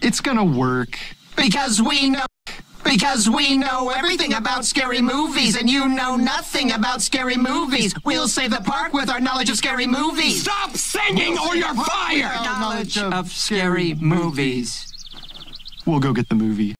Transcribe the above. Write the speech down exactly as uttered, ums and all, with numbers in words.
It's gonna work. Because we know... Because we know everything about scary movies, and you know nothing about scary movies. We'll save the park with our knowledge of scary movies. Stop singing or you're fired! Knowledge of scary movies. We'll go get the movie.